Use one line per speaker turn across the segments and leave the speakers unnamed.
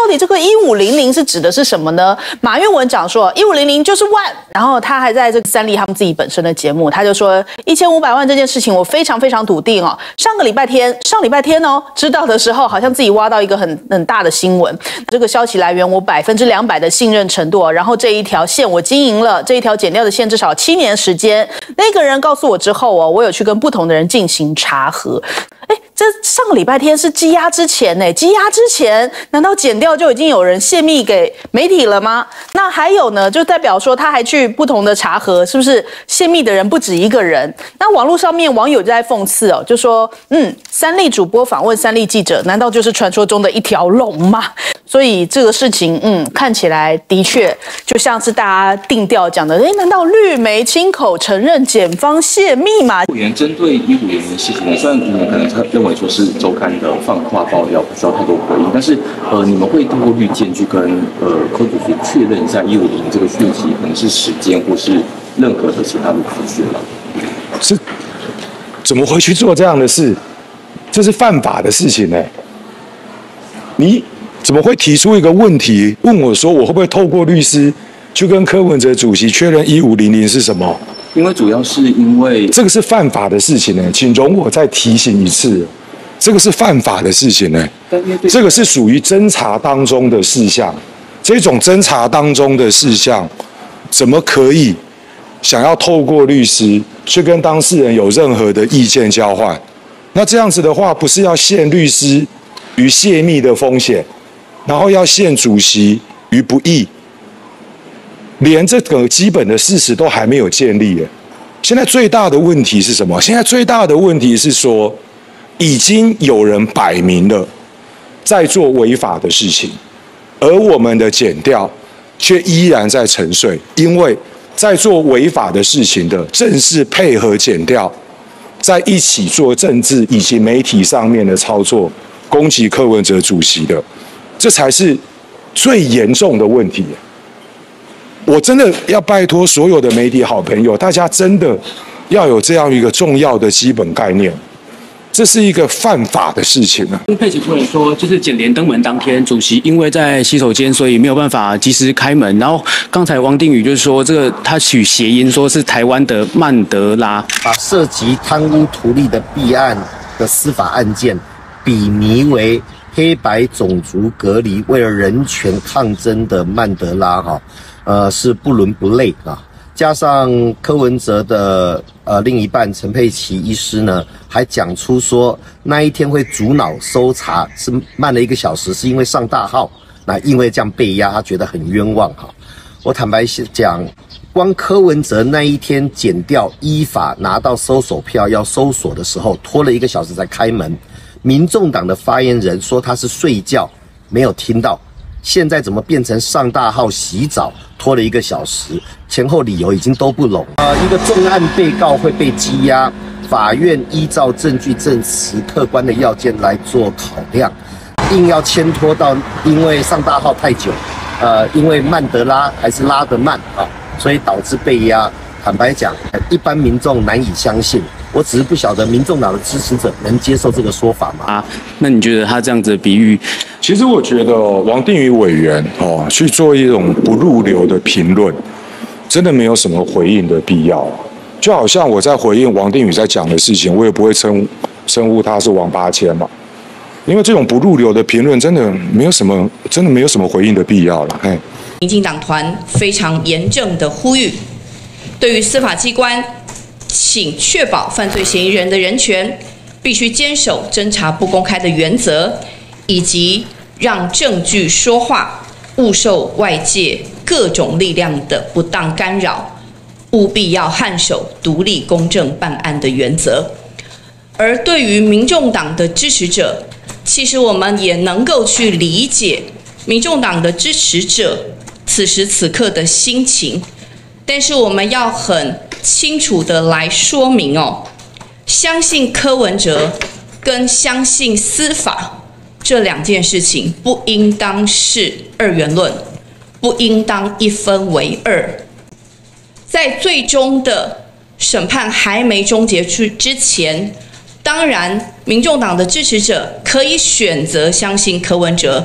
底这个1500是指的是什么呢？马运文讲说1500就是万，然后他还在这个三立他们自己本身的节目，他就说1500万这件事情我非常非常笃定哦。上礼拜天哦，知道的时候好像自己挖到一个很大的新闻，这个消息来源我200%的信任程度哦，然后这一条线我经营了，这一条剪掉的线至少7年时间。那个人告诉我之后哦，我有去跟不同的人进行查核。这上个礼拜天是羁押之前呢，羁押之前难道剪掉就已经有人泄密给媒体了吗？那还有呢，就代表说他还去不同的查核，是不是泄密的人不止一个人？那网络上面网友就在讽刺哦，就说三立主播访问三立记者，难道就是传说中的一条龙吗？所以这个事情看起来的确就像是大家定调讲的，难道绿媒亲口承认检方泄密吗？
委员针对1500的事情，虽然你们可能认为说是周刊的放话爆料，不需要太多回应，但是你们会透过绿箭去跟柯主席确认一下1500这个讯息可能是时间或是任何的其他的资讯吗？
是怎么会去做这样的事？这是犯法的事情呢。你怎么会提出一个问题问我说我会不会透过律师去跟柯文哲主席确认1500是什么？
因为主要是因为
这个是犯法的事情呢，请容我再提醒一次，这个是犯法的事情呢，这个是属于侦查当中的事项，这种侦查当中的事项，怎么可以想要透过律师去跟当事人有任何的意见交换？那这样子的话，不是要陷律师于泄密的风险，然后要陷主席于不义？连这个基本的事实都还没有建立耶。现在最大的问题是什么？现在最大的问题是说，已经有人摆明了在做违法的事情，而我们的检调却依然在沉睡，因为在做违法的事情的正是配合检调，在一起做政治以及媒体上面的操作，攻击柯文哲主席的，这才是最严重的问题。我真的要拜托所有的媒体好朋友，大家真的要有这样一个重要的基本概念，这是一个犯法的事情啊。
佩奇夫人说，就是检联登门当天，主席因为在洗手间，所以没有办法及时开门。然后刚才王定宇就是说，这个他取谐音，说是台湾的曼德拉，
把涉及贪污图利的弊案的司法案件比拟为黑白种族隔离、为了人权抗争的曼德拉是不伦不类啊。加上柯文哲的另一半陈佩琪医师呢，还讲出说那一天会主脑搜查是慢了1个小时，是因为上大号，那因为这样被压，他觉得很冤枉哈。我坦白讲，光柯文哲那一天检调依法拿到搜索票要搜索的时候，拖了1个小时才开门。民众党的发言人说他是睡觉没有听到，现在怎么变成上大号洗澡拖了1个小时？前后理由已经都不拢。一个重案被告会被羁押，法院依照证据证词客观的要件来做考量，硬要牵拖到因为上大号太久，因为曼德拉还是拉得慢所以导致被压。坦白讲，一般民众难以相信。我只是不晓得民众党的支持者能接受这个说法吗？
那你觉得他这样子的比喻？
其实我觉得王定宇委员去做一种不入流的评论，真的没有什么回应的必要。就好像我在回应王定宇在讲的事情，我也不会称呼他是王八千嘛，因为这种不入流的评论真的没有什么回应的必要了。
民进党团非常严正的呼吁，对于司法机关，请确保犯罪嫌疑人的人权，必须坚守侦查不公开的原则，以及让证据说话，勿受外界各种力量的不当干扰，务必要恪守独立公正办案的原则。而对于民众党的支持者，其实我们也能够去理解民众党的支持者此时此刻的心情，但是我们要很清楚的来说明相信柯文哲跟相信司法这2件事情不应当是二元论，不应当一分为二。在最终的审判还没终结之前，当然民众党的支持者可以选择相信柯文哲，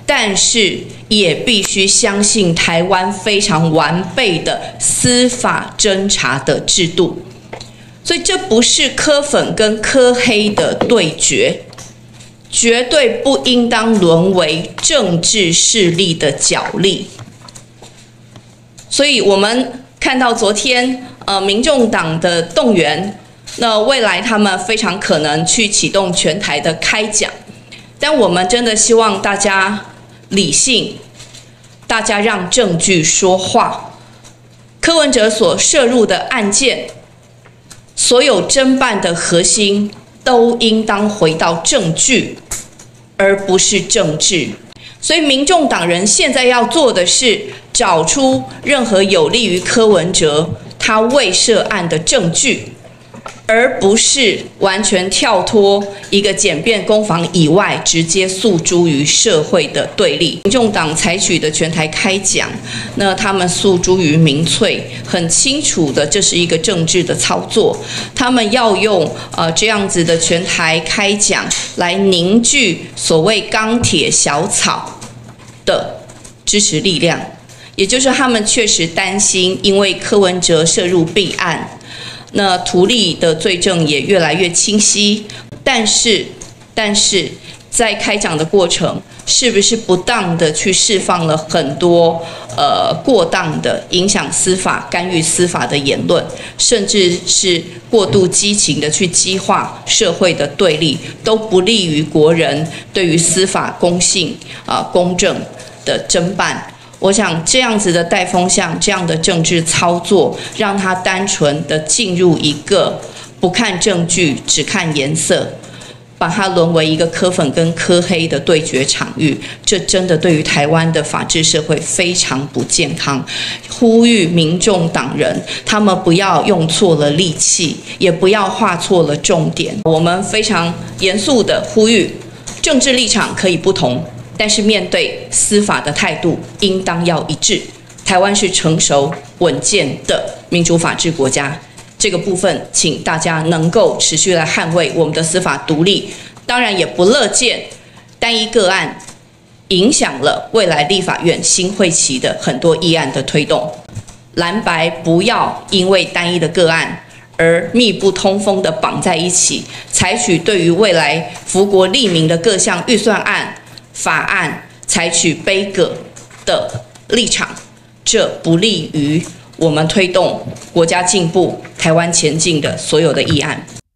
但是也必须相信台湾非常完备的司法侦查的制度。所以这不是柯粉跟柯黑的对决，绝对不应当沦为政治势力的角力。所以我们看到昨天民众党的动员，那未来他们非常可能去启动全台的开讲，但我们真的希望大家理性，大家让证据说话。柯文哲所涉入的案件，所有侦办的核心都应当回到证据，而不是政治。所以民众党人现在要做的是找出任何有利于柯文哲他未涉案的证据，而不是完全跳脱一个简便攻防以外，直接诉诸于社会的对立。民众党采取的全台开讲，那他们诉诸于民粹，很清楚的这是一个政治的操作。他们要用这样子的全台开讲来凝聚所谓钢铁小草的支持力量，也就是他们确实担心，因为柯文哲涉入弊案。那图利的罪证也越来越清晰，但是在开讲的过程，是不是不当的去释放了很多过当的影响司法、干预司法的言论，甚至是过度激情的去激化社会的对立，都不利于国人对于司法公信公正的侦办。我想这样子的带风向，这样的政治操作，让他单纯的进入一个不看证据只看颜色，把它沦为一个柯粉跟柯黑的对决场域，这真的对于台湾的法治社会非常不健康。呼吁民众党人，他们不要用错了力气，也不要画错了重点。我们非常严肃的呼吁，政治立场可以不同，但是面对司法的态度应当要一致。台湾是成熟稳健的民主法治国家，这个部分请大家能够持续来捍卫我们的司法独立。当然也不乐见单一个案影响了未来立法院新会期的很多议案的推动。蓝白不要因为单一的个案而密不通风的绑在一起，采取对于未来福国利民的各项预算案法案采取杯葛的立场，这不利于我们推动国家进步、台湾前进的所有的议案。